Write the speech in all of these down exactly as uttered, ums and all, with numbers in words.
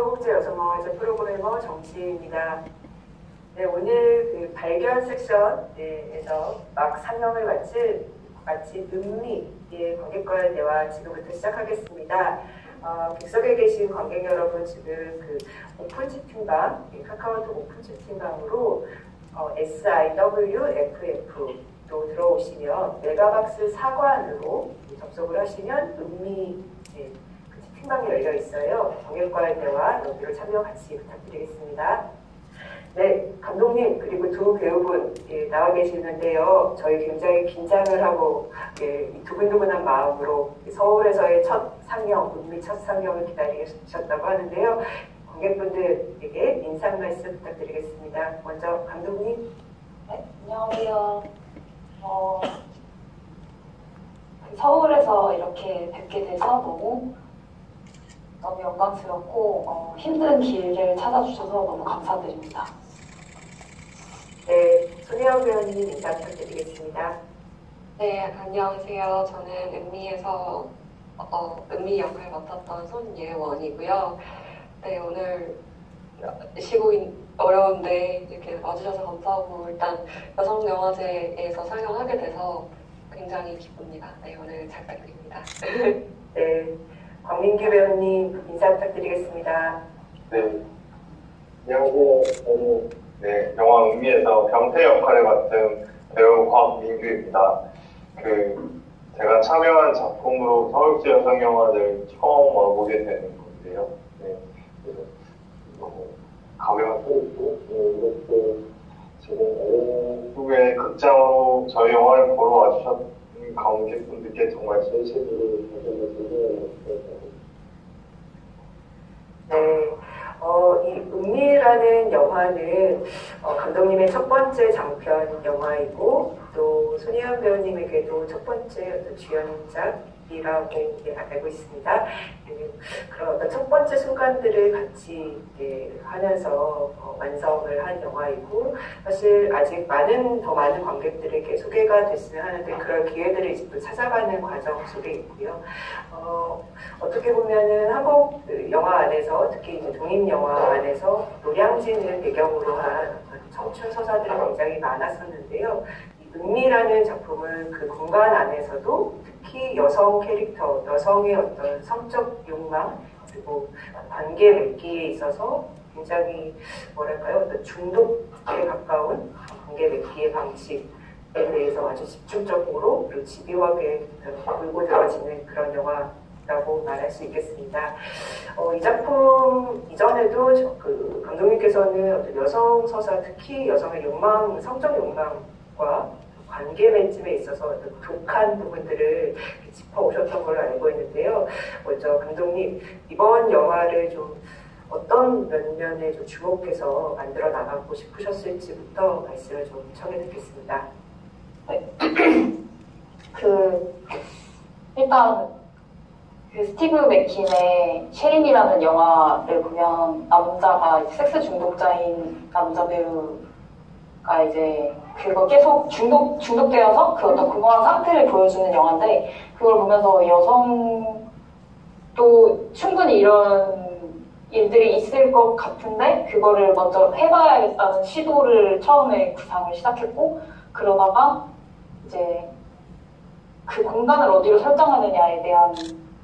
서울국제여성영화제 프로그래머 정지입니다. 네, 오늘 그 발견 섹션에서 막 상영을 마친, 마친 은미의 관객과의 대화 지금부터 시작하겠습니다. 어, 객석에 계신 관객 여러분 지금 그 오픈 채팅방, 카카오톡 오픈 채팅방으로 어, 에스아이더블유에프에프로 들어오시면 메가박스 사관으로 접속을 하시면 은미 네, 그 채팅방이 열려 있어요. 관객과의 대화 여기로 참여 같이 부탁드리겠습니다. 네, 감독님 그리고 두 배우분 예, 나와 계시는데요. 저희 굉장히 긴장을 하고 예, 두근두근한 마음으로 서울에서의 첫 상영, 은미 첫 상영을 기다리셨다고 하는데요. 관객분들에게 인사 말씀 부탁드리겠습니다. 먼저 감독님. 네, 안녕하세요. 어, 서울에서 이렇게 뵙게 돼서 너무 너무 영광스럽고 어, 힘든 길을 찾아주셔서 너무 감사드립니다. 네, 손혜영 배우님 인사 부탁드리겠습니다. 네, 안녕하세요. 저는 은미에서 어, 은미 역을 맡았던 손예원이고요. 네, 오늘 쉬고 있, 어려운데 이렇게 와주셔서 감사하고 일단 여성영화제에서 상영하게 돼서 굉장히 기쁩니다. 네, 오늘 잘 부탁드립니다. 네, 광민규 배우님 인사 부탁드리겠습니다. 네, 안녕하세요. 저는 네, 영화 은미에서 병태 역할을 맡은 배우 곽민규입니다. 그 제가 참여한 작품으로 서울시 여성영화제를 처음 와보게 되는 건데요. 네, 그래서 너무 감회가 새롭고 네, 이렇게 지금 어린 후에 극장으로 저희 영화를 보러 와주셨던 관객분들께 정말 진심으로 감사드립니다. 네, 어, 이 은미라는 영화는 어, 감독님의 첫 번째 장편 영화이고 또 손혜연 배우님에게도 첫 번째 어떤 주연작이라고 예, 알고 있습니다. 네, 그런 어떤 첫 번째 순간들을 같이 예, 하면서 어, 완성을 한 영화이고 사실 아직 많은 더 많은 관객들에게 소개가 됐으면 하는데 그럴 기회들을 이제 또 찾아가는 과정 속에 있고요. 어, 어떻게 보면은 한국 영화 안에서 특히 이제 독립 영화 안에서 노량진을 배경으로 한 청춘 서사들이 굉장히 많았었는데요. 이 은미라는 작품은 그 공간 안에서도 특히 여성 캐릭터, 여성의 어떤 성적 욕망 그리고 관계 맺기에 있어서 굉장히 뭐랄까요, 어떤 중독에 가까운 관계 맺기의 방식에 대해서 아주 집중적으로 그리고 집요하게 물고 들어지는 그런 영화라고 말할 수 있겠습니다. 어, 이 작품 이전에도 저, 그 감독님께서는 어떤 여성 서사, 특히 여성의 욕망, 성적 욕망과 관계 맺음에 있어서 어떤 독한 부분들을 짚어오셨던 걸로 알고 있는데요. 먼저 감독님, 이번 영화를 좀 어떤 면면에 좀 주목해서 만들어 나가고 싶으셨을지부터 말씀을 좀 청해 듣겠습니다. 네. 그 일단 그 스티브 맥킨의 쉐린이라는 영화를 보면 남자가 섹스 중독자인 남자 배우가 이제 그거 계속 중독 중독되어서 그 어떤 공허한 상태를 보여주는 영화인데 그걸 보면서 여성도 충분히 이런 일들이 있을 것 같은데 그거를 먼저 해봐야겠다는 시도를 처음에 구상을 시작했고 그러다가 이제 그 공간을 어디로 설정하느냐에 대한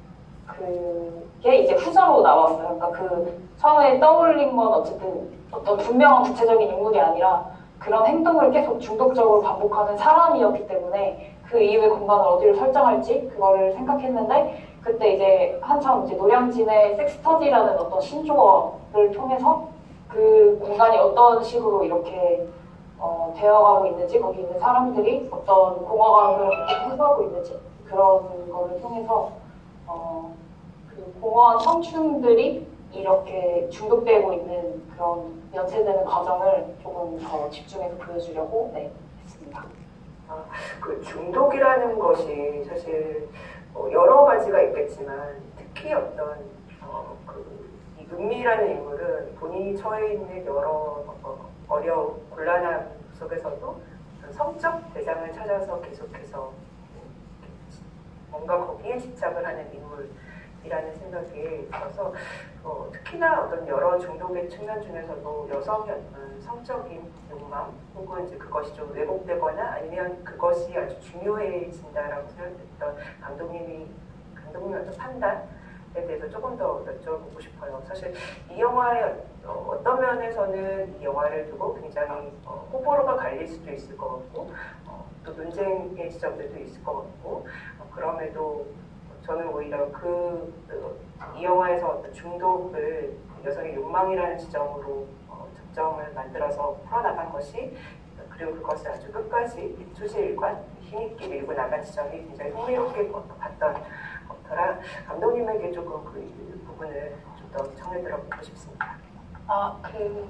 그게 이제 후자로 나왔어요. 그러니까 그 처음에 떠올린 건 어쨌든 어떤 분명한 구체적인 인물이 아니라 그런 행동을 계속 중독적으로 반복하는 사람이었기 때문에 그 이후의 공간을 어디로 설정할지 그거를 생각했는데 그때 이제 한참 이제 노량진의 섹스터디라는 어떤 신조어를 통해서 그 공간이 어떤 식으로 이렇게 어, 되어가고 있는지 거기 있는 사람들이 어떤 공허감을 해소하고 있는지 그런 거를 통해서 어, 그 공허한 청춘들이 이렇게 중독되고 있는 그런 연쇄되는 과정을 조금 더 집중해서 보여주려고 네, 했습니다. 아, 그 중독이라는 것이 사실 어, 여러 가지가 있겠지만 특히 어떤 어, 그, 이 은미라는 인물은 본인이 처해 있는 여러 어, 어려운 곤란함 속에서도 성적 대상을 찾아서 계속해서 뭔가 거기에 집착을 하는 인물 생각이 들어서 어, 특히나 어떤 여러 중독의 측면 중에서도 여성의 어떤 성적인 욕망 혹은 이제 그것이 좀 왜곡되거나 아니면 그것이 아주 중요해진다라고 생각했던 감독님이 감독님의 어떤 판단에 대해서 조금 더 여쭤보고 싶어요. 사실 이 영화의 어, 어떤 면에서는 이 영화를 두고 굉장히 어, 호불호가 갈릴 수도 있을 것 같고 어, 또 논쟁의 지점들도 있을 것 같고 어, 그럼에도 저는 오히려 그, 이 영화에서 어떤 중독을 여성의 욕망이라는 지점으로 어, 적정을 만들어서 풀어나간 것이 그리고 그것을 아주 끝까지 초실과 힘있게 밀고 나간 지점이 굉장히 흥미롭게 봤던 거라 감독님에게 조금 그 부분을 좀 더 청해 들어보고 싶습니다. 아, 그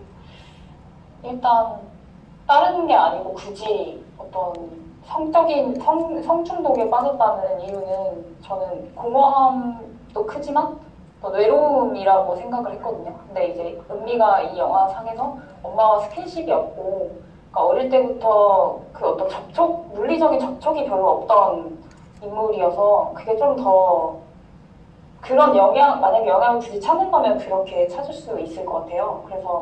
일단 다른 게 아니고 굳이 어떤 성적인 성, 성중독에 빠졌다는 이유는 저는 공허함도 크지만 또 외로움이라고 생각을 했거든요. 근데 이제 은미가 이 영화 상에서 엄마와 스킨십이 없고 그러니까 어릴 때부터 그 어떤 접촉, 물리적인 접촉이 별로 없던 인물이어서 그게 좀 더 그런 영향, 만약에 영향을 굳이 찾는 거면 그렇게 찾을 수 있을 것 같아요. 그래서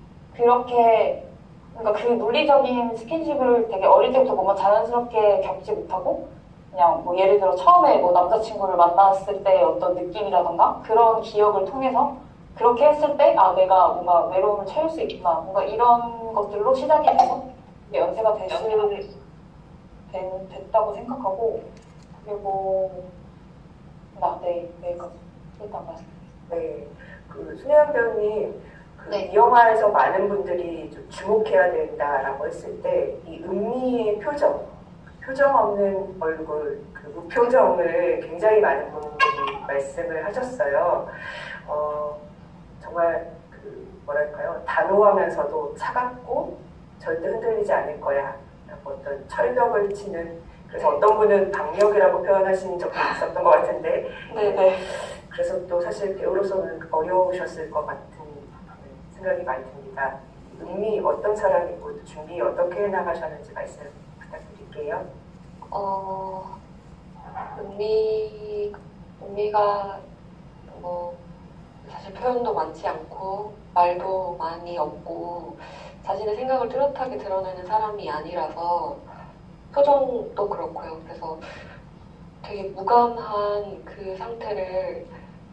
그렇게 그러니까 그 물리적인 스킨십을 되게 어릴 때부터 뭔가 자연스럽게 겪지 못하고 그냥 뭐 예를 들어 처음에 뭐 남자친구를 만났을 때 어떤 느낌이라던가 그런 기억을 통해서 그렇게 했을 때 아 내가 뭔가 외로움을 채울 수 있구나 뭔가 이런 것들로 시작이 돼서 연세가 됐을, 된, 됐다고 생각하고 그리고 나 네, 네, 일단 말씀드리겠습니다. 네, 그 손혜연 배우님 그 네. 이 영화에서 많은 분들이 좀 주목해야 된다라고 했을 때 이 은미의 표정, 표정 없는 얼굴, 그 무표정을 굉장히 많은 분들이 말씀을 하셨어요. 어, 정말 그 뭐랄까요, 단호하면서도 차갑고 절대 흔들리지 않을 거야. 라고 어떤 철벽을 치는 그래서 어떤 분은 박력이라고 표현하신 적도 있었던 것 같은데 네네. 그래서 또 사실 배우로서는 어려우셨을 것 같은 생각이 많이 듭니다. 은미 어떤 사람이고 또 준비 어떻게 해나가셨는지 말씀 부탁드릴게요. 어, 은미, 은미가 뭐 사실 표현도 많지 않고 말도 많이 없고 자신의 생각을 뚜렷하게 드러내는 사람이 아니라서 표정도 그렇고요. 그래서 되게 무감한 그 상태를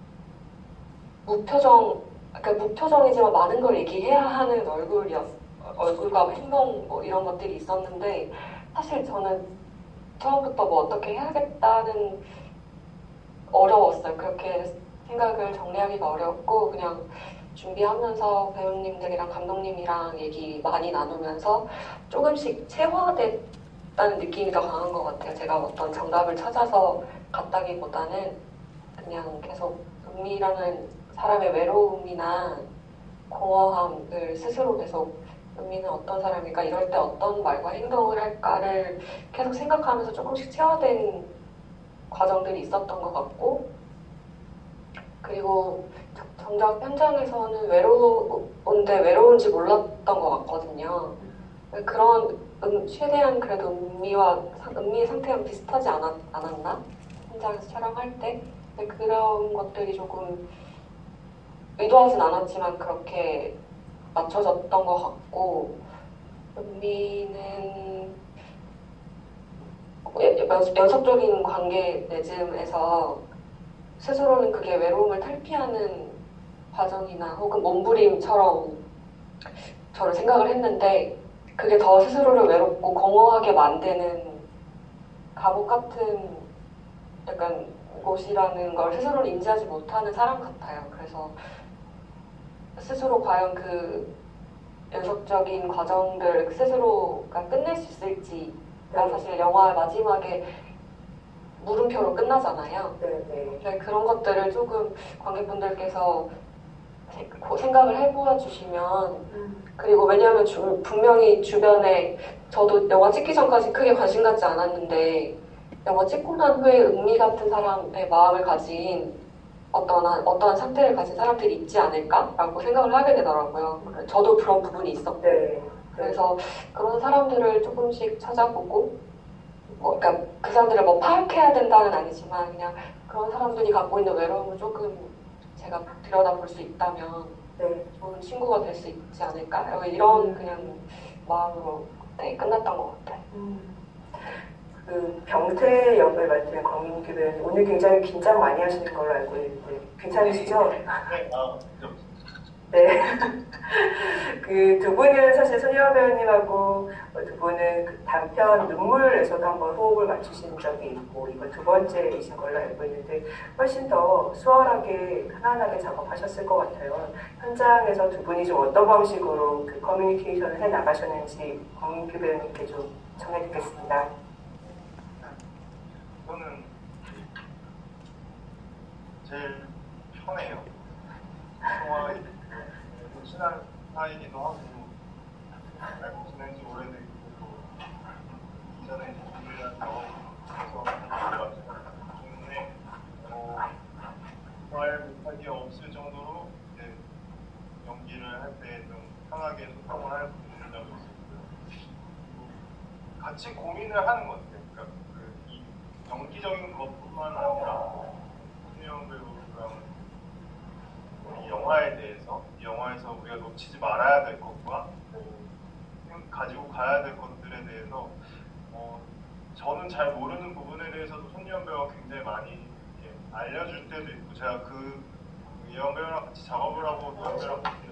무표정, 그러니까 무표정이지만 많은 걸 얘기해야 하는 얼굴이었, 얼굴과 행동 뭐 이런 것들이 있었는데 사실 저는 처음부터 뭐 어떻게 해야겠다는 어려웠어요. 그렇게 생각을 정리하기가 어렵고 그냥 준비하면서 배우님들이랑 감독님이랑 얘기 많이 나누면서 조금씩 체화됐다는 느낌이 더 강한 것 같아요. 제가 어떤 정답을 찾아서 갔다기보다는 그냥 계속 은미라는 사람의 외로움이나 공허함을 스스로 계속 은미는 어떤 사람일까, 이럴 때 어떤 말과 행동을 할까를 계속 생각하면서 조금씩 체화된 과정들이 있었던 것 같고, 그리고 정작 현장에서는 외로운데 외로운지 몰랐던 것 같거든요. 그런 음, 최대한 그래도 은미와 은미의 상태랑 비슷하지 않았, 않았나? 현장에서 촬영할 때. 근데 그런 것들이 조금 의도하진 않았지만 그렇게 맞춰졌던 것 같고, 은미는 연속적인 관계 내즘에서 스스로는 그게 외로움을 탈피하는 과정이나 혹은 몸부림처럼 저를 생각을 했는데 그게 더 스스로를 외롭고 공허하게 만드는 감옥 같은 약간 곳이라는 걸 스스로를 인지하지 못하는 사람 같아요. 그래서 스스로 과연 그 연속적인 과정들을 스스로가 끝낼 수 있을지가 사실 영화의 마지막에 물음표로 끝나잖아요. 네, 네. 그런 것들을 조금 관객분들께서 생각을 해보아 주시면, 그리고 왜냐하면 주, 분명히 주변에 저도 영화 찍기 전까지 크게 관심 갖지 않았는데 영화 찍고 난 후에 은미 같은 사람의 마음을 가진 어떠한, 어떠한 상태를 가진 사람들이 있지 않을까라고 생각을 하게 되더라고요. 저도 그런 부분이 있었고, 네. 그래서 그런 사람들을 조금씩 찾아보고, 뭐, 그러니까 그 사람들을 뭐 파악해야 된다는 아니지만 그냥 그런 사람들이 갖고 있는 외로움을 조금 제가 들여다볼 수 있다면 네. 좋은 친구가 될 수 있지 않을까? 이런 그냥 마음으로 네, 끝났던 것 같아요. 음. 그 병태 역을 맡은 광민규 배우님 오늘 굉장히 긴장 많이 하시는 걸로 알고 있는데 괜찮으시죠? 네, 아, 좀. 네. 그 두 분은 사실 손혜원 배우님하고 두 분은 그 단편 눈물에서도 한번 호흡을 맞추신 적이 있고 이번 두 번째이신 걸로 알고 있는데 훨씬 더 수월하게 편안하게 작업하셨을 것 같아요. 현장에서 두 분이 좀 어떤 방식으로 그 커뮤니케이션을 해 나가셨는지 광민규 배우님께 좀 전해 듣겠습니다. 저는 제일 편해요. 통화에 친한 사이기도 하고 알고 지낸 지 오래되고 이전에 준비한 경험에서 때문에 어, 말 못하기 없을 정도로 이제 연기를 할 때 좀 편하게 소통을 할 수 있는 점이 있었고요. 같이 고민을 하는 것 같아요. 그러니까 그 이 연기적인 것뿐만 아니라 손혜원 배우랑 이 영화에 대해서 이 영화에서 우리가 놓치지 말아야 될 것과 가지고 가야 될 것들에 대해서 어, 저는 잘 모르는 부분에 대해서도 손예원 배우가 굉장히 많이 이렇게 알려줄 때도 있고 제가 그 예원 배우랑 같이 작업을 하고 예원 배우랑 같이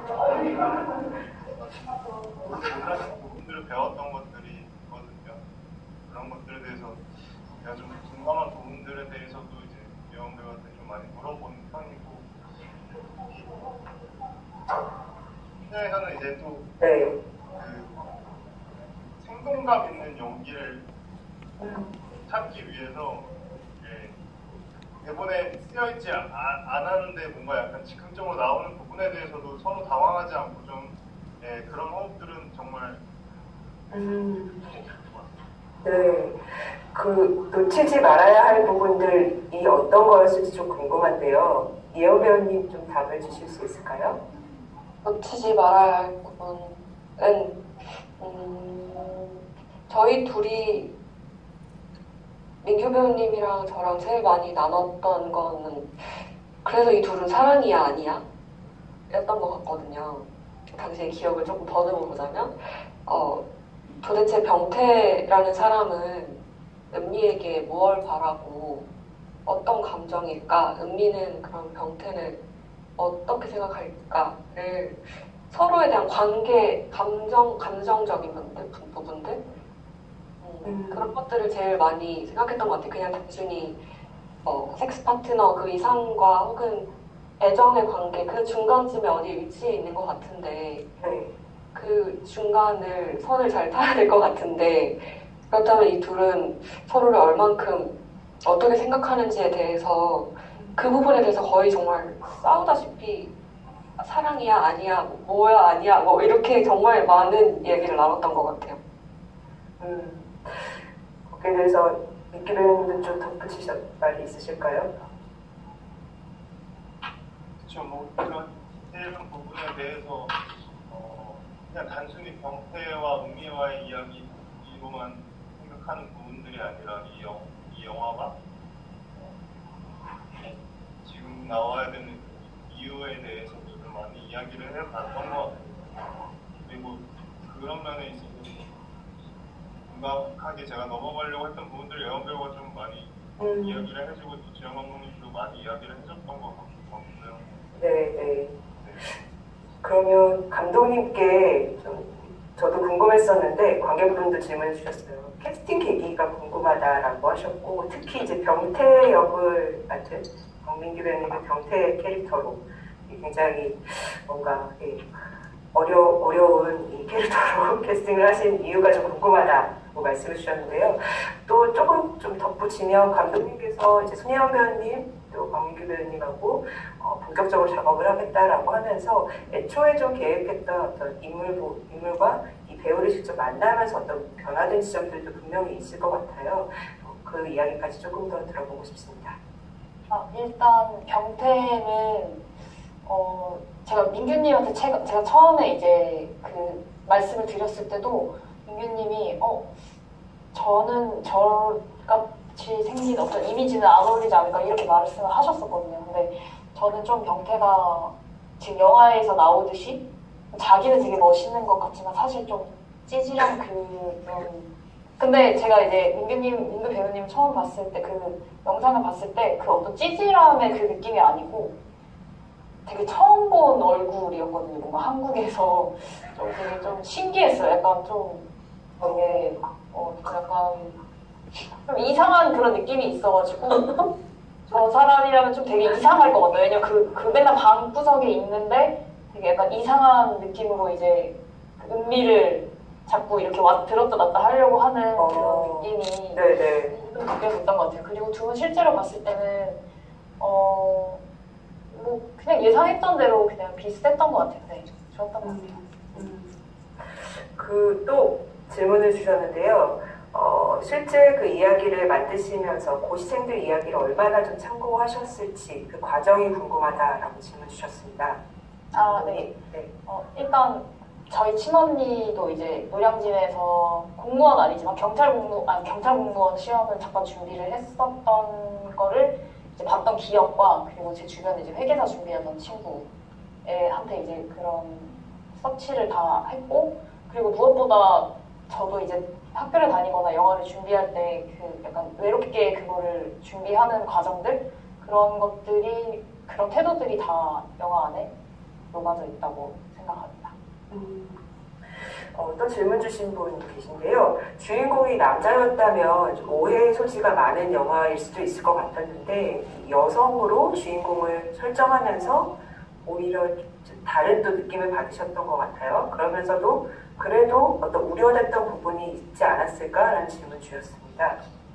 몰랐던 부분들을 배웠던 것들이 있거든요. 그런 것들에 대해서 제가 좀 궁금한 부분들에 대해서도 이제 예원 배우한테 좀 많이 물어보는 편이고 현장에서는 이제 또 네. 그 생동감 있는 연기를 찾기 위해서 예, 대본에 쓰여있지 아, 안 하는데 뭔가 약간 즉흥적으로 나오는 부분에 대해서도 서로 당황하지 않고 좀 예, 그런 호흡들은 정말 음. 네. 그 놓치지 말아야 할 부분들이 어떤 거였을지 좀 궁금한데요. 예원 배우님 좀 답을 주실 수 있을까요? 놓치지 말아야 할 부분은 음, 저희 둘이 민규 배우님이랑 저랑 제일 많이 나눴던 거는 그래서 이 둘은 사랑이야 아니야? 였던 것 같거든요. 당시의 기억을 조금 더듬어 보자면 어, 도대체 병태라는 사람은 은미에게 무엇을 바라고 어떤 감정일까? 은미는 그런 병태를 어떻게 생각할까를 서로에 대한 관계, 감정, 감정적인 부분들, 부분들 음, 음. 그런 것들을 제일 많이 생각했던 것 같아요. 그냥 단순히 어, 섹스 파트너 그 이상과 혹은 애정의 관계 그 중간쯤에 어디 위치해 있는 것 같은데 네. 그 중간을 선을 잘 타야 될 것 같은데 그렇다면 이 둘은 서로를 얼만큼 어떻게 생각하는지에 대해서 그 부분에 대해서 거의 정말 싸우다시피 사랑이야 아니야 뭐야 아니야 뭐 이렇게 정말 많은 얘기를 나눴던 것 같아요. 음. 거기에 대해서 민규 배우님도 좀 덧붙이실 말이 있으실까요? 그렇죠. 뭐 그런 이런 부분에 대해서 어, 그냥 단순히 병태와 은미와의 이야기로만 생각하는 부분들이 아니라 이, 영, 이 영화가 어, 지금 나와야 되는 이유에 대해서도 좀 많이 이야기를 해봤던 것 같아요. 그리고 그런 면에 있어서 공감하게 제가 넘어가려고 했던 부분들을 예원 배우가 좀 많이 음. 이야기를 해주고 또 지영 감독님도 많이 이야기를 해줬던 것 같고요. 네, 네. 그러면 감독님께 좀 저도 궁금했었는데 관객분도 질문해 주셨어요. 캐스팅 계기가 궁금하다라고 하셨고 특히 이제 병태 역을 맡은 박민규 배우님의 병태 캐릭터로 굉장히 뭔가 어려, 어려운 이 캐릭터로 캐스팅을 하신 이유가 좀 궁금하다고 말씀해 주셨는데요. 또 조금 좀 덧붙이면 감독님께서 이제 손혜원 배우님 또 박민규 배우님하고 어, 본격적으로 작업을 하겠다라고 하면서 애초에 좀 계획했던 어떤 인물, 인물과 이 배우를 직접 만나면서 어떤 변화된 지점들도 분명히 있을 것 같아요. 어, 그 이야기까지 조금 더 들어보고 싶습니다. 아, 일단 병태는 어, 제가 민규님한테 제가, 제가 처음에 이제 그 말씀을 드렸을 때도 민규님이 어 저는 저가 생긴 어떤 이미지는 안 어울리지 않을까 이렇게 말씀을 하셨었거든요. 근데 저는 좀 병태가 지금 영화에서 나오듯이 자기는 되게 멋있는 것 같지만 사실 좀 찌질한 그런. 근데 제가 이제 민규님, 민규 배우님 처음 봤을 때 그 영상을 봤을 때 그 어떤 찌질함의 그 느낌이 아니고 되게 처음 본 얼굴이었거든요. 뭔가 한국에서 좀 되게 좀 신기했어요. 약간 좀 되게 어 약간 좀 이상한 그런 느낌이 있어가지고 저 사람이라면 좀 되게 이상할 것 같아요. 왜냐면 그, 그 맨날 방 구석에 있는데 되게 약간 이상한 느낌으로 이제 그 은미를 자꾸 이렇게 왔, 들었다 놨다 하려고 하는 어, 그런 느낌이 네네. 좀 느껴졌던 것 같아요. 그리고 두 분 실제로 봤을 때는 어, 뭐 그냥 예상했던 대로 그냥 비슷했던 것 같아요. 네, 좋았던 것 같아요. 그 또 질문을 주셨는데요. 어, 실제 그 이야기를 만드시면서 고시생들 이야기를 얼마나 좀 참고하셨을지 그 과정이 궁금하다라고 질문 주셨습니다. 아, 네. 네. 어, 일단 저희 친언니도 이제 노량진에서 공무원 아니지만 경찰 공무 아 경찰 공무원 시험을 잠깐 준비를 했었던 거를 이제 봤던 기억과 그리고 제 주변에 이제 회계사 준비하던 친구한테 이제 그런 서치를 다 했고 그리고 무엇보다 저도 이제 학교를 다니거나 영화를 준비할 때 그 약간 외롭게 그거를 준비하는 과정들 그런 것들이 그런 태도들이 다 영화 안에 녹아져 있다고 생각합니다. 음, 어, 또 질문 주신 분 계신데요. 주인공이 남자였다면 좀 오해 소지가 많은 영화일 수도 있을 것 같았는데 여성으로 주인공을 설정하면서 오히려 좀 다른 또 느낌을 받으셨던 것 같아요. 그러면서도 그래도 어떤 우려됐던 부분이 있지 않았을까라는 질문 주셨습니다.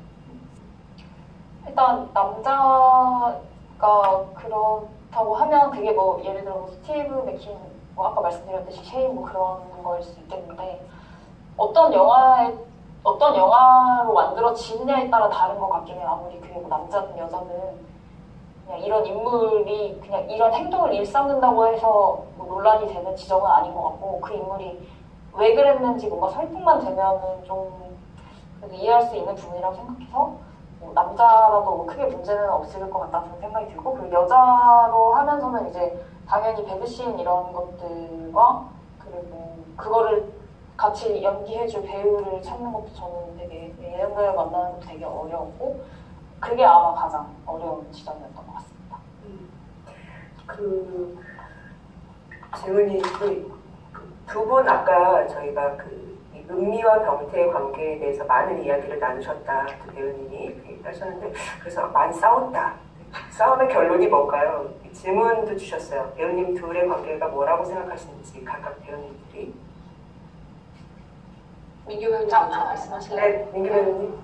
일단 남자가 그렇다고 하면 그게 뭐 예를 들어 뭐 스티브 맥킨 뭐 아까 말씀드렸듯이 쉐인 뭐 그런 거일 수 있겠는데 어떤 영화에 어떤 영화로 만들어지느냐에 따라 다른 것 같긴 해요. 아무리 그게 뭐 남자든 여자든 그냥 이런 인물이 그냥 이런 행동을 일삼는다고 해서 뭐 논란이 되는 지점은 아닌 것 같고 그 인물이 왜 그랬는지 뭔가 설득만 되면은 좀 그래도 이해할 수 있는 부분이라고 생각해서 뭐 남자라도 뭐 크게 문제는 없을 것 같다는 생각이 들고 그리고 여자로 하면서는 이제 당연히 배드씬 이런 것들과 그리고 그거를 같이 연기해줄 배우를 찾는 것도 저는 되게 예능 배우 만나는 것도 되게 어려웠고 그게 아마 가장 어려운 지점이었던 것 같습니다. 음, 그 질문이 두 분 아까 저희가 그 은미와 병태의 관계에 대해서 많은 이야기를 나누셨다 두 배우님이 하셨는데 그래서 많이 싸웠다. 싸움의 결론이 뭘까요? 질문도 주셨어요. 배우님 둘의 관계가 뭐라고 생각하시는지 각각 배우님들이. 민규 배우님 먼저 말씀하실래요? 네, 민규 배우님.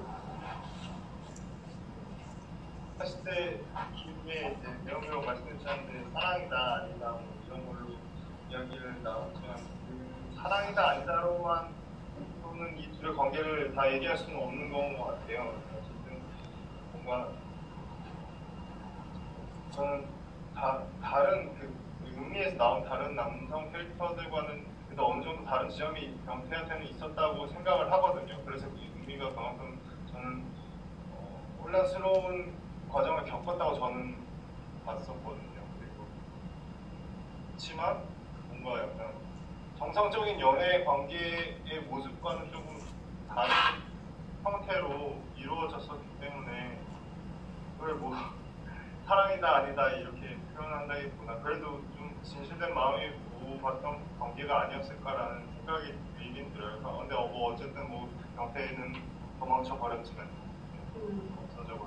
사실 때 기후에 이제 배우 배우 말씀해주셨는데 사랑이다 아니다 뭐 이런 걸로 이야기를 나눴지만 그 사랑이다 아니다로만 또는 이 둘의 관계를 다 얘기할 수는 없는 건 것 같아요. 어쨌든 뭔가 저는 다, 다른 그 음미에서 나온 다른 남성 캐릭터들과는 그래도 어느 정도 다른 지점이 병태한테는 있었다고 생각을 하거든요. 그래서 음미가 그만큼 저는 어, 혼란스러운 과정을 겪었다고 저는 봤었거든요. 그리고 그렇지만 뭔가 약간 정상적인 연애 관계의 모습과는 조금 다른 형태로 이루어졌었기 때문에 그걸 뭐 사랑이다 아니다 이렇게 표현한다기보다 그래도 좀 진실된 마음이 모았던 관계가 아니었을까라는 생각이 들긴 들어요. 근데 어, 뭐 어쨌든 뭐 병태는 도망쳐 버렸지만 전적으로.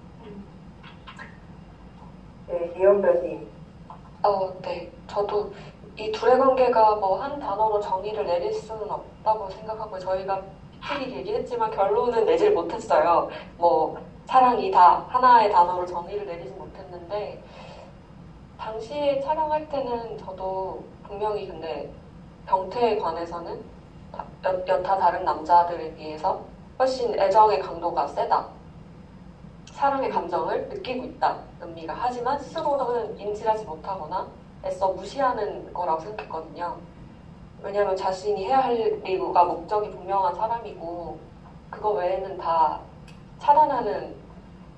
네, 이현 배우님. 어, 네. 저도 이 둘의 관계가 뭐 한 단어로 정의를 내릴 수는 없다고 생각하고 저희가 피피리 얘기했지만 결론은 내질 못했어요. 뭐 사랑이다 하나의 단어로 정의를 내리지 못했는데 당시에 촬영할 때는 저도 분명히 근데 병태에 관해서는 여, 여타 다른 남자들에 비해서 훨씬 애정의 강도가 세다. 사랑의 감정을 느끼고 있다. 은미가. 하지만 스스로는 인지하지 못하거나 애써 무시하는 거라고 생각했거든요. 왜냐하면 자신이 해야 할 일과 목적이 분명한 사람이고 그거 외에는 다 차단하는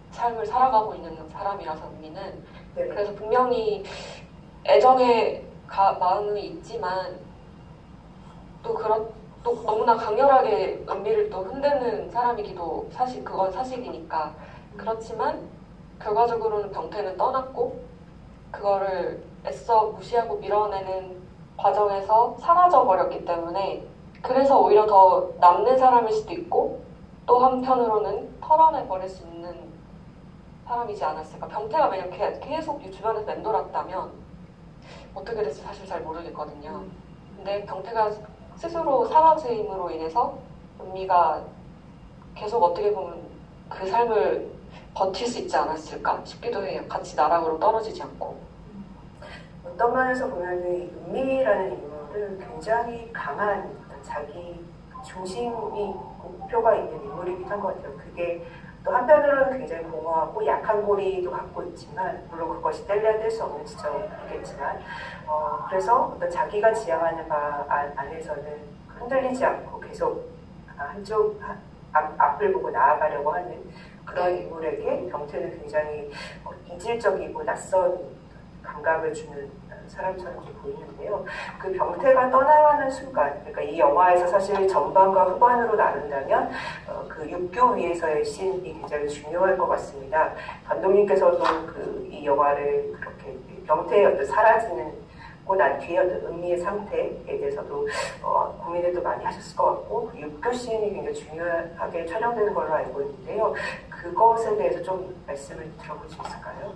삶을 살아가고 있는 사람이라서 은미는 네. 그래서 분명히 애정의 가, 마음이 있지만 또 그렇 또 너무나 강렬하게 은미를 또 흔드는 사람이기도 사실 그건 사실이니까 그렇지만 결과적으로는 병태는 떠났고 그거를 애써 무시하고 밀어내는 과정에서 사라져 버렸기 때문에 그래서 오히려 더 남는 사람일 수도 있고 또 한편으로는 털어내 버릴 수 있는 사람이지 않았을까. 병태가 만약 계속 주변에서 맴돌았다면 어떻게 됐을지 사실 잘 모르겠거든요. 근데 병태가 스스로 사라짐으로 인해서 은미가 계속 어떻게 보면 그 삶을 버틸 수 있지 않았을까 싶기도 해요. 같이 나락으로 떨어지지 않고. 어떤 면에서 보면 이 은미라는 인물은 굉장히 강한 자기 중심이 목표가 있는 인물이기도 한 것 같아요. 그게 또 한편으로는 굉장히 공허하고 약한 고리도 갖고 있지만 물론 그것이 뗄래야 뗄 수 없는 지점이겠지만 어, 그래서 어떤 자기가 지향하는 바 안에서는 흔들리지 않고 계속 한쪽 앞, 앞을 보고 나아가려고 하는 그런 인물에게 병태는 굉장히 어, 이질적이고 낯선 감각을 주는 사람처럼 보이는데요. 그 병태가 떠나가는 순간, 그러니까 이 영화에서 사실 전반과 후반으로 나눈다면 어, 그 육교 위에서의 씬이 굉장히 중요할 것 같습니다. 감독님께서도 그 이 영화를 그렇게 병태의 어떤 사라지는 난 뒤에 어떤 은미의 상태에 대해서도 어, 고민을 또 많이 하셨을 것 같고 그 육교 씬이 굉장히 중요하게 촬영되는 걸로 알고 있는데요. 그것에 대해서 좀 말씀을 들어볼 수 있을까요?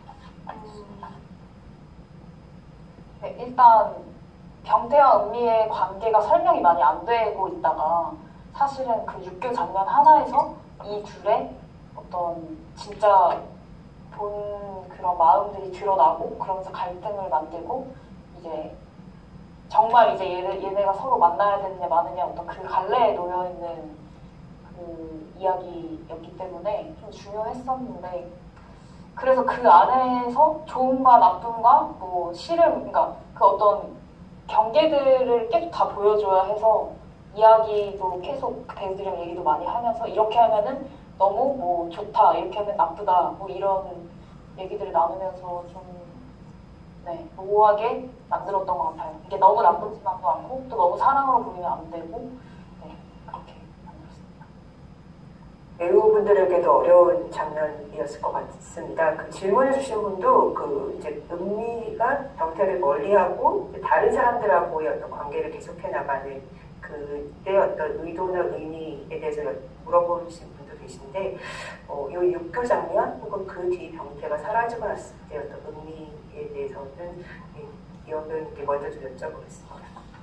네, 일단 병태와 은미의 관계가 설명이 많이 안 되고 있다가 사실은 그 육교 장면 하나에서 이 둘의 어떤 진짜 본 그런 마음들이 드러나고 그러면서 갈등을 만들고 이제 정말 이제 얘네, 얘네가 서로 만나야 되느냐 마느냐 어떤 그 갈래에 놓여있는 그 이야기였기 때문에 좀 중요했었는데 그래서 그 안에서 좋음과 나쁨과 뭐 싫음, 그러니까 그 어떤 경계들을 계속 다 보여줘야 해서 이야기도 계속 배우들이랑 얘기도 많이 하면서 이렇게 하면은 너무 뭐 좋다, 이렇게 하면 나쁘다, 뭐 이런 얘기들을 나누면서 좀 네, 모호하게 만들었던 것 같아요. 이게 너무 나쁘지만도 않고 또 너무 사랑으로 보이면 안 되고 네, 그렇게 만들었습니다. 배우분들에게도 어려운 장면이었을 것 같습니다. 그 질문해 주신 분도 그 이제 은미가 병태를 멀리하고 다른 사람들하고의 어떤 관계를 계속해 나가는 그때 어떤 의도나 의미에 대해서 물어보신 분도 계신데 어, 이 육교 장면 혹은 그 뒤 병태가 사라지고 났을 때 어떤 의미에 대해서는 이현 배우님께 먼저 좀 여쭤보겠습니다.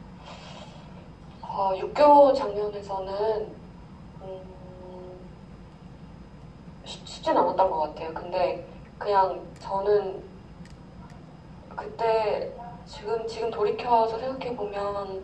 어, 육교 장면에서는 음, 쉽진 않았던 것 같아요. 근데 그냥 저는 그때 지금 지금 돌이켜서 생각해 보면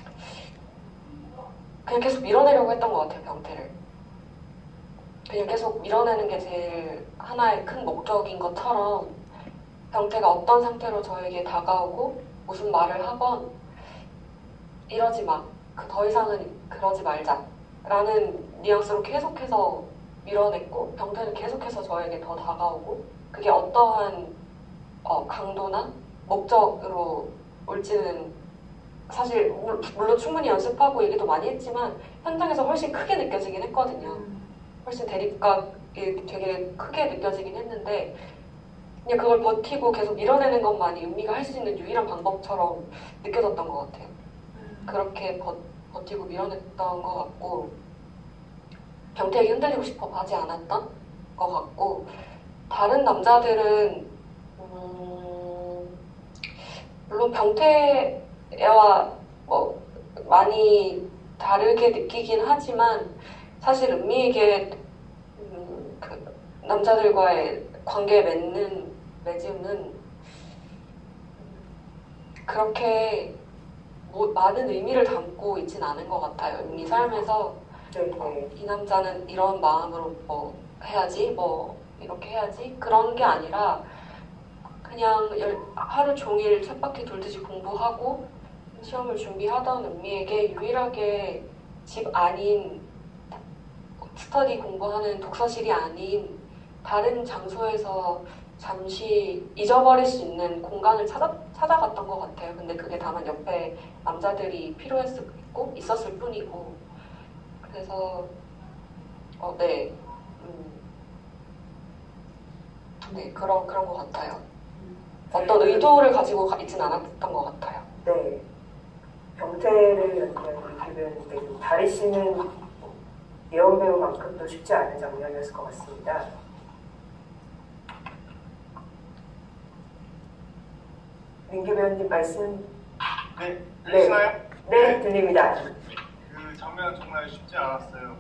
그냥 계속 밀어내려고 했던 것 같아요. 병태를 그냥 계속 밀어내는 게 제일 하나의 큰 목적인 것처럼 병태가 어떤 상태로 저에게 다가오고 무슨 말을 하건 이러지 마, 그 더 이상은 그러지 말자 라는 뉘앙스로 계속해서 밀어냈고 병태는 계속해서 저에게 더 다가오고 그게 어떠한 어, 강도나 목적으로 올지는 사실 물론 충분히 연습하고 얘기도 많이 했지만 현장에서 훨씬 크게 느껴지긴 했거든요. 훨씬 대립각이 되게 크게 느껴지긴 했는데 그냥 그걸 버티고 계속 밀어내는 것만이 은미가 할 수 있는 유일한 방법처럼 느껴졌던 것 같아요. 그렇게 버, 버티고 밀어냈던 것 같고 병태에게 흔들리고 싶어 하지 않았던 것 같고 다른 남자들은 음, 물론 병태와 뭐 많이 다르게 느끼긴 하지만 사실 은미에게 음, 그 남자들과의 관계에 맺는 맺음은 그렇게 뭐 많은 의미를 담고 있진 않은 것 같아요. 은미 삶에서 어, 이 남자는 이런 마음으로 뭐 해야지 뭐 이렇게 해야지 그런 게 아니라 그냥 열, 하루 종일 쳇바퀴 돌듯이 공부하고 시험을 준비하던 은미에게 유일하게 집 아닌 스터디 공부하는 독서실이 아닌 다른 장소에서 잠시 잊어버릴 수 있는 공간을 찾아, 찾아갔던 것 같아요. 근데 그게 다만 옆에 남자들이 필요했고 있었을 뿐이고 그래서 어, 네, 음, 네 그런 그런 것 같아요. 어떤 의도를 가지고 가- 있진 않았던 것 같아요. 네. 병태를 연기한 이규변인데 좀 다리 씨는 예원 배우만큼도 쉽지 않은 장면이었을 것 같습니다. 민규 배우님 말씀. 네, 들리시나요? 네, 들립니다. 그 장면 정말 쉽지 않았어요.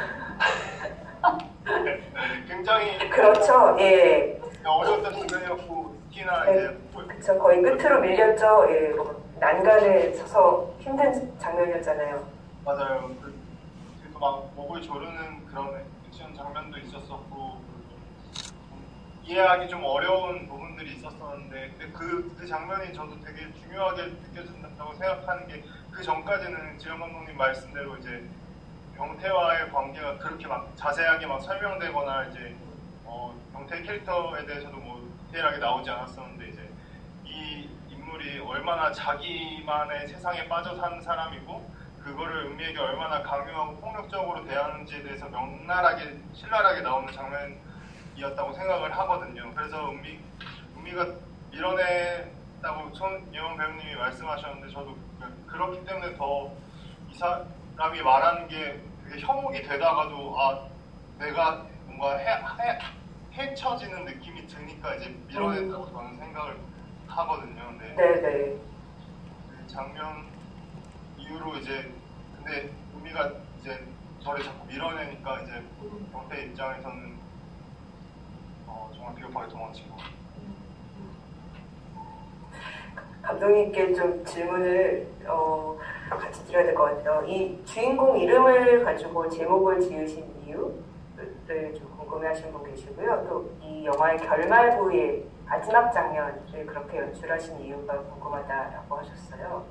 그, 네, 굉장히 그렇죠. 예. 어려웠던 장면이었고 특히나 네. 이제 그쵸. 거의 끝으로 밀렸죠. 예. 뭐 난간에 서서 힘든 장면이었잖아요. 맞아요. 그, 그래도 막 목을 조르는 그런 액션 장면도 있었었고 음, 이해하기 좀 어려운 부분들이 있었었는데 근데 그, 그 장면이 저도 되게 중요하게 느껴진다고 생각하는 게 그 전까지는 지영 감독님 말씀대로 이제 병태와의 관계가 그렇게 막 자세하게 막 설명되거나 이제 어, 병태 캐릭터에 대해서도 뭐 디테일하게 나오지 않았었는데 이제 이 인물이 얼마나 자기만의 세상에 빠져 사는 사람이고 그거를 은미에게 얼마나 강요하고 폭력적으로 대하는지에 대해서 명나하게 신랄하게 나오는 장면이었다고 생각을 하거든요. 그래서 은미, 은미가 밀어냈다고 손예원 배우님이 말씀하셨는데 저도 그렇기 때문에 더 이 사람이 말하는 게 되게 혐오가 되다가도 아 내가 뭔가 해, 해, 해쳐지는 느낌이 드니까 이제 밀어낸다고 저는 생각을 하거든요. 네. 네네. 그 장면 이후로 이제 근데 은미가 이제 저를 자꾸 밀어내니까 이제 병태 입장에서는 어, 정말 비겁하게 도망치고. 감독님께 좀 질문을 어, 같이 드려야 될 것 같아요. 이 주인공 이름을 가지고 제목을 지으신 이유를 좀 궁금해하시는 분 계시고요. 또 이 영화의 결말 부의 마지막 장면을 그렇게 연출하신 이유가 궁금하다라고 하셨어요.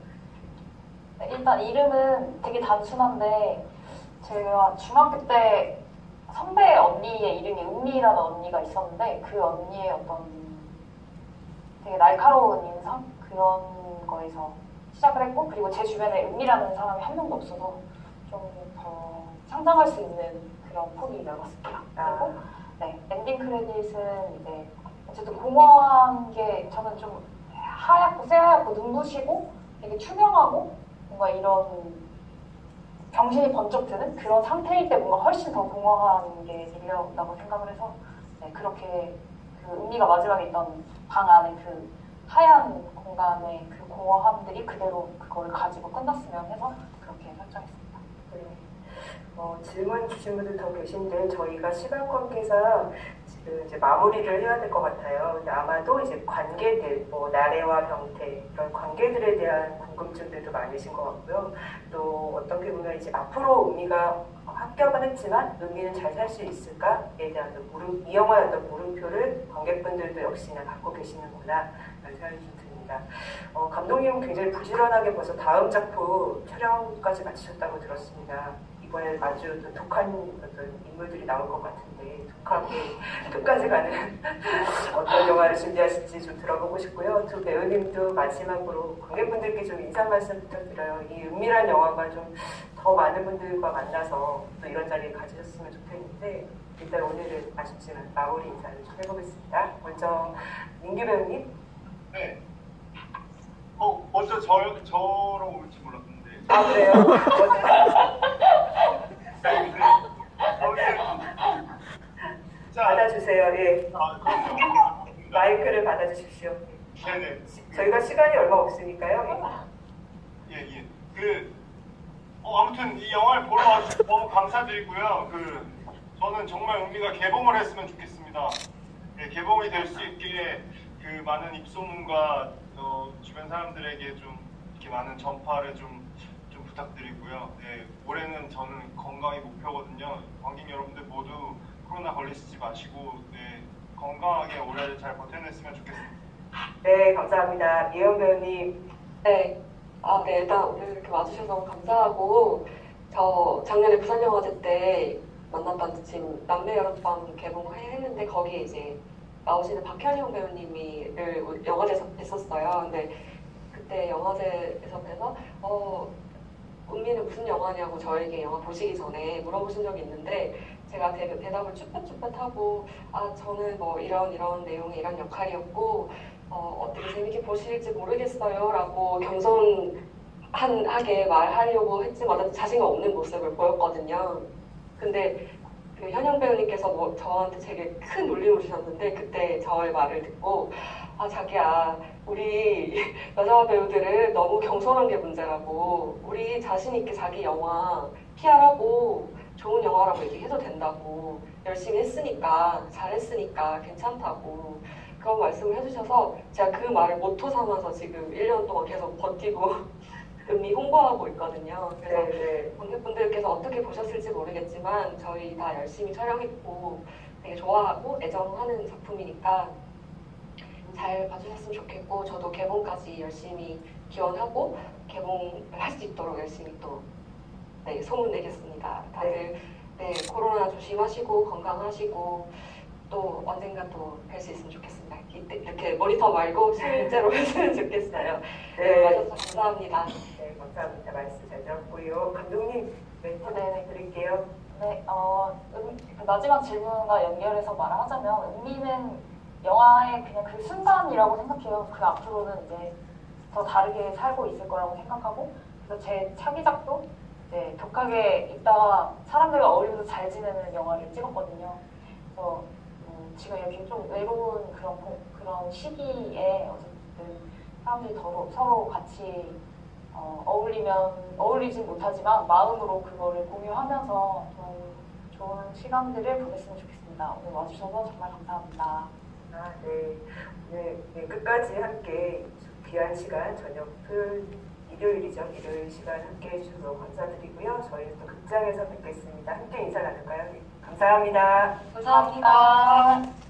일단 이름은 되게 단순한데 제가 중학교 때 선배 언니의 이름이 은미라는 언니가 있었는데 그 언니의 어떤 되게 날카로운 인상? 그런 거에서 시작을 했고 그리고 제 주변에 은미라는 사람이 한 명도 없어서 좀 더 상상할 수 있는 그런 폭이 넓었습니다. 그리고 네, 엔딩 크레딧은 이제 어쨌든 공허한 게 저는 좀 하얗고 새하얗고 눈부시고 되게 투명하고 뭔가 이런 정신이 번쩍 드는 그런 상태일 때 뭔가 훨씬 더 공허한 게 밀려온다고 생각을 해서 네, 그렇게 그 은미가 마지막에 있던 방 안에 그 하얀 공간의 그 공허함들이 그대로 그걸 가지고 끝났으면 해서 그렇게 설정했습니다. 네. 어, 질문 주신 분들 더 계신데 저희가 시간 관계상 지금 이제 마무리를 해야 될 것 같아요. 근데 아마도 이제 관계들, 뭐 나래와 병태 이런 관계들에 대한 궁금증들도 많으신 것 같고요. 또 어떻게 보면 이제 앞으로 은미가 합격은 했지만 은미는 잘 살 수 있을까에 대한 물음, 이 영화의 어떤 물음표를 관객분들도 역시나 갖고 계시는구나 라는 생각이 좀 듭니다. 어, 감독님은 굉장히 부지런하게 벌써 다음 작품 촬영까지 마치셨다고 들었습니다. 이번에 아주 또 독한 어떤 인물들이 나올 것 같은데 독하게 끝까지 가는 어떤 영화를 준비하실지 좀 들어보고 싶고요. 두 배우님도 마지막으로 관객분들께 좀 인사 말씀 부탁드려요. 이 은밀한 영화가 좀 더 많은 분들과 만나서 또 이런 자리를 가지셨으면 좋겠는데 일단 오늘은 아쉽지만 마무리 인사를 좀 해보겠습니다. 먼저 민규 배우님. 네. 어, 먼저 저, 저로 올지 몰랐는데. 아 그래요? 네, 자, 받아주세요. 예. 아, 그럼요. 마이크를 받아주십시오. 네네. 저희가 시간이 얼마 없으니까요. 예, 예. 그, 어, 아무튼 이 영화를 보러 와주셔서 너무 감사드리고요. 그, 저는 정말 은미가 개봉을 했으면 좋겠습니다. 예, 개봉이 될 수 있게 그 많은 입소문과 어, 주변 사람들에게 좀 이렇게 많은 전파를 좀, 좀 부탁드리고요. 예, 올해는 저는 건강이 목표거든요. 관객 여러분들 모두 코로나 걸리시지 마시고 네, 건강하게 올해를 잘 버텨냈으면 좋겠습니다. 네, 감사합니다. 예원 배우님. 네. 아, 네. 일단 오늘 이렇게 와주셔서 너무 감사하고 저 작년에 부산영화제 때 만났던 지금 남매 여름밤 개봉을 했는데 거기에 이제 나오시는 박현영 배우님이를 영화제에서 뵀었어요. 근데 그때 영화제에서 뵈서 어, 은미는 무슨 영화냐고 저에게 영화 보시기 전에 물어보신 적이 있는데 제가 대, 대답을 쭈뼛쭈뼛하고 아 저는 뭐 이런 이런 내용의 이런 역할이었고 어, 어떻게 재밌게 보실지 모르겠어요 라고 겸손하게 말하려고 했지만 자신감 없는 모습을 보였거든요. 근데 그 현영 배우님께서 뭐 저한테 되게 큰 울림을 주셨는데 그때 저의 말을 듣고 아 자기야 우리 여자 배우들은 너무 겸손한 게 문제라고 우리 자신 있게 자기 영화 피알하고 좋은 영화라고 얘기해도 된다고 열심히 했으니까 잘했으니까 괜찮다고 그런 말씀을 해주셔서 제가 그 말을 모토 삼아서 지금 일 년 동안 계속 버티고 은미 홍보하고 있거든요. 그래서 네, 관객분들께서 어떻게 보셨을지 모르겠지만 저희 다 열심히 촬영했고 되게 좋아하고 애정하는 작품이니까 잘 봐주셨으면 좋겠고 저도 개봉까지 열심히 기원하고 개봉을 할 수 있도록 열심히 또 네, 소문 내겠습니다. 다들 네, 코로나 조심하시고 건강하시고 또 언젠가 또 뵐 수 있으면 좋겠습니다. 이때 이렇게 모니터 말고 실제로 뵀으면 좋겠어요. 네, 와주셔서 감사합니다. 네, 감사합니다. 말씀 잘 들었고요. 감독님 멘트 네. 드릴게요. 네, 어, 음, 그 마지막 질문과 연결해서 말하자면 은미는 영화의 그냥 그 순간이라고 생각해요. 그 앞으로는 이제 더 다르게 살고 있을 거라고 생각하고 그래서 제 차기작도 이제 독하게 있다가 사람들과 어울리면서 잘 지내는 영화를 찍었거든요. 그래서 음, 지금 이렇게 좀 외로운 그런 공- 그런 시기에 어쨌든 사람들이 더러, 서로 같이 어, 어울리면 어울리진 못하지만 마음으로 그거를 공유하면서 좀 좋은 시간들을 보냈으면 좋겠습니다. 오늘 와주셔서 정말 감사합니다. 아, 네. 네, 네, 끝까지 함께 귀한 시간, 저녁 토요일, 일요일이죠. 일요일 시간 함께 해주셔서 감사드리고요. 저희는 또 극장에서 뵙겠습니다. 함께 인사 나눌까요? 네, 감사합니다. 감사합니다.